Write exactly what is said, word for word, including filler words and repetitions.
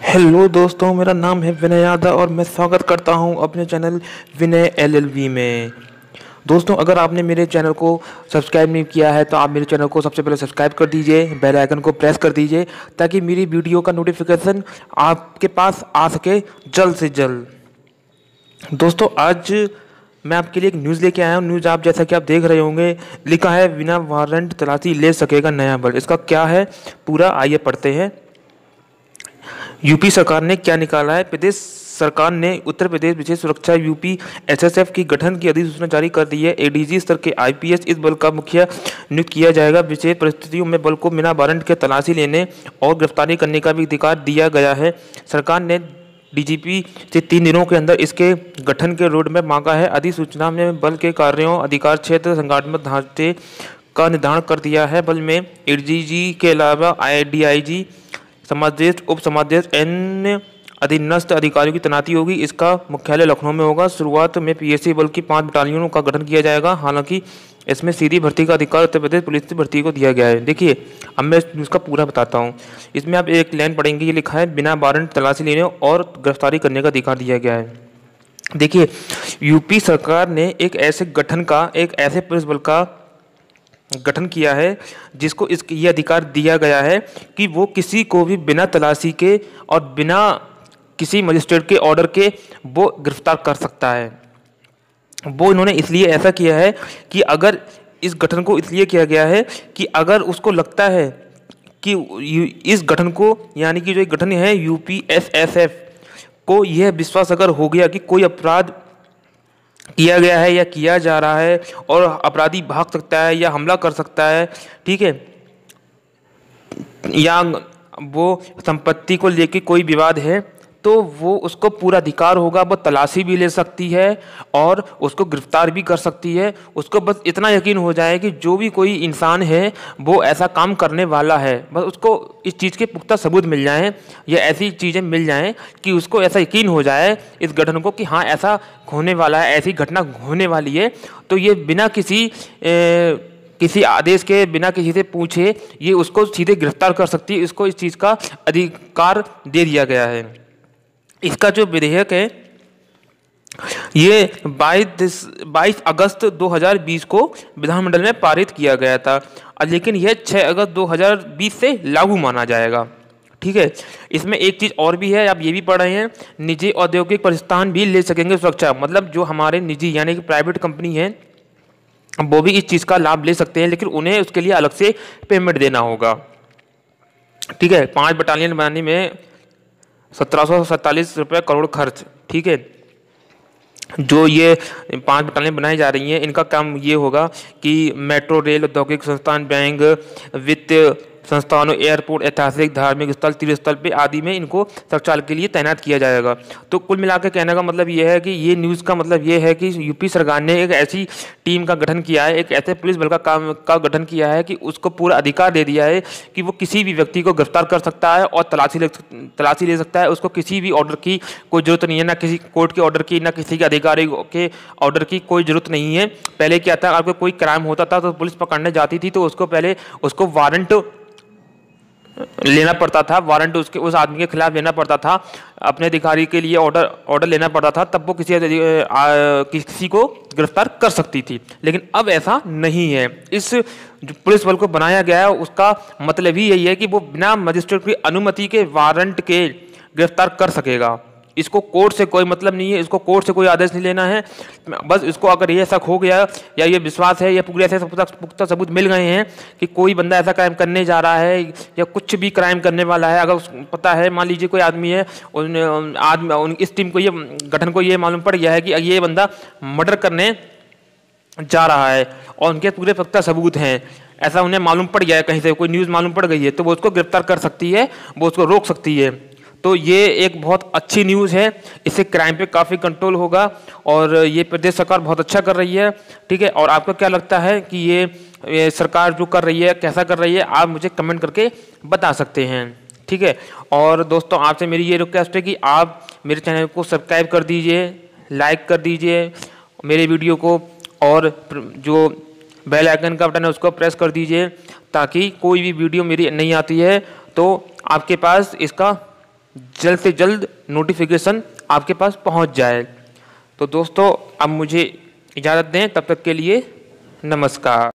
Hello दोस्तों, मेरा नाम है विनय यादव और मैं स्वागत करता हूं अपने चैनल विनय एलएलवी में। दोस्तों, अगर आपने मेरे चैनल को सब्सक्राइब नहीं किया है तो आप मेरे चैनल को सबसे पहले सब्सक्राइब कर दीजिए, बेल आइकन को प्रेस कर दीजिए ताकि मेरी वीडियो का नोटिफिकेशन आपके पास आ सके जल्द से जल्द। दोस्तों, आज मैं आपके लिए एक न्यूज़ लेके आया हूँ। न्यूज़ आप जैसा कि आप देख रहे होंगे, लिखा है बिना वारंट तलाशी ले सकेगा नया बल। इसका क्या है पूरा, आइए पढ़ते हैं। यूपी सरकार ने क्या निकाला है। प्रदेश सरकार ने उत्तर प्रदेश विशेष सुरक्षा यूपी एसएसएफ की गठन की अधिसूचना जारी कर दी है। एडीजी स्तर के आईपीएस इस बल का मुखिया नियुक्त किया जाएगा। विशेष परिस्थितियों में बल को बिना वारंट के तलाशी लेने और गिरफ्तारी करने का भी अधिकार दिया गया है। सरकार ने डीजीपी से तीन दिनों के अंदर इसके गठन के रोड मैप मांगा है। अधिसूचना में बल के कार्यों, अधिकार क्षेत्र, संगठनात्मक ढांचे का निर्धारण कर दिया है। बल में एडीजी के अलावा डीआईजी, समादेश, उप समादेश, अन्य अधीनस्थ अधिकारियों की तैनाती होगी। इसका मुख्यालय लखनऊ में होगा। शुरुआत में पीएसी बल की पांच बटालियनों का गठन किया जाएगा। हालांकि इसमें सीधी भर्ती का अधिकार उत्तर प्रदेश पुलिस की भर्ती को दिया गया है। देखिए, अब मैं इसका पूरा बताता हूँ। इसमें आप एक लाइन पढ़ेंगे, ये लिखा है बिना वारंट तलाशी लेने और गिरफ्तारी करने का अधिकार दिया गया है। देखिए, यूपी सरकार ने एक ऐसे गठन का, एक ऐसे पुलिस बल का गठन किया है जिसको इस ये अधिकार दिया गया है कि वो किसी को भी बिना तलाशी के और बिना किसी मजिस्ट्रेट के ऑर्डर के वो गिरफ्तार कर सकता है। वो इन्होंने इसलिए ऐसा किया है कि अगर इस गठन को इसलिए किया गया है कि अगर उसको लगता है कि इस गठन को, यानी कि जो एक गठन है यूपी एसएसएफ को, यह विश्वास अगर हो गया कि कोई अपराध किया गया है या किया जा रहा है और अपराधी भाग सकता है या हमला कर सकता है, ठीक है, या वो संपत्ति को लेके कोई विवाद है, तो वो उसको पूरा अधिकार होगा। वो तलाशी भी ले सकती है और उसको गिरफ्तार भी कर सकती है। उसको बस इतना यकीन हो जाए कि जो भी कोई इंसान है वो ऐसा काम करने वाला है, बस उसको इस चीज़ के पुख्ता सबूत मिल जाएं या ऐसी चीज़ें मिल जाएं कि उसको ऐसा यकीन हो जाए इस गठन को कि हाँ ऐसा होने वाला है, ऐसी घटना होने वाली है, तो ये बिना किसी ए, किसी आदेश के, बिना किसी से पूछे ये उसको सीधे गिरफ्तार कर सकती है। इसको इस चीज़ का अधिकार दे दिया गया है। इसका जो विधेयक है ये बाईस अगस्त दो हज़ार बीस को विधानमंडल में पारित किया गया था, लेकिन यह छह अगस्त दो हज़ार बीस से लागू माना जाएगा। ठीक है, इसमें एक चीज़ और भी है, आप ये भी पढ़ रहे हैं, निजी औद्योगिक प्रतिष्ठान भी ले सकेंगे सुरक्षा। मतलब जो हमारे निजी यानी कि प्राइवेट कंपनी है वो भी इस चीज़ का लाभ ले सकते हैं, लेकिन उन्हें उसके लिए अलग से पेमेंट देना होगा। ठीक है, पाँच बटालियन बनाने में सत्रह सौ सैंतालीस रुपये करोड़ खर्च। ठीक है, जो ये पांच बटालियन बनाई जा रही हैं इनका काम ये होगा कि मेट्रो, रेल, औद्योगिक संस्थान, बैंक, वित्तीय संस्थानों, एयरपोर्ट, ऐतिहासिक, धार्मिक स्थल, तीर्थ स्थल पे आदि में इनको सुरक्षा के लिए तैनात किया जाएगा। तो कुल मिलाकर कहने का मतलब ये है कि ये न्यूज़ का मतलब ये है कि यूपी सरकार ने एक ऐसी टीम का गठन किया है, एक ऐसे पुलिस बल का काम का गठन किया है कि उसको पूरा अधिकार दे दिया है कि वो किसी भी व्यक्ति को गिरफ्तार कर सकता है और तलाशी ले तलाशी ले सकता है। उसको किसी भी ऑर्डर की कोई जरूरत नहीं है, ना किसी कोर्ट के ऑर्डर की, ना किसी के अधिकारी के ऑर्डर की कोई जरूरत नहीं है। पहले क्या था, आपको कोई क्राइम होता था तो पुलिस पकड़ने जाती थी तो उसको पहले उसको वारंट लेना पड़ता था, वारंट उसके उस आदमी के खिलाफ लेना पड़ता था, अपने अधिकारी के लिए ऑर्डर ऑर्डर लेना पड़ता था, तब वो किसी आ, किसी को गिरफ्तार कर सकती थी। लेकिन अब ऐसा नहीं है। इस जो पुलिस बल को बनाया गया है उसका मतलब ही यही है कि वो बिना मजिस्ट्रेट की अनुमति के, वारंट के गिरफ्तार कर सकेगा। इसको कोर्ट से कोई मतलब नहीं है, इसको कोर्ट से कोई आदेश नहीं लेना है। बस इसको अगर ये शक हो गया या ये विश्वास है या पूरे ऐसे पुख्ता सबूत मिल गए हैं कि कोई बंदा ऐसा क्राइम करने जा रहा है या कुछ भी क्राइम करने वाला है, अगर पता है, मान लीजिए कोई आदमी है, उन आदमी इस टीम को, ये गठन को ये मालूम पड़ गया है कि ये बंदा मर्डर करने जा रहा है और उनके पूरे पुख्ता सबूत हैं, ऐसा उन्हें मालूम पड़ गया है, कहीं से कोई न्यूज़ मालूम पड़ गई है, तो वो उसको गिरफ्तार कर सकती है, वो उसको रोक सकती है। तो ये एक बहुत अच्छी न्यूज़ है, इससे क्राइम पे काफ़ी कंट्रोल होगा और ये प्रदेश सरकार बहुत अच्छा कर रही है। ठीक है, और आपको क्या लगता है कि ये, ये सरकार जो कर रही है कैसा कर रही है, आप मुझे कमेंट करके बता सकते हैं। ठीक है, और दोस्तों आपसे मेरी ये रिक्वेस्ट है कि आप मेरे चैनल को सब्सक्राइब कर दीजिए, लाइक कर दीजिए मेरे वीडियो को, और जो बेल आइकन का बटन है उसको प्रेस कर दीजिए ताकि कोई भी वीडियो मेरी नहीं आती है तो आपके पास इसका जल्द से जल्द नोटिफिकेशन आपके पास पहुंच जाए। तो दोस्तों अब मुझे इजाज़त दें, तब तक के लिए नमस्कार।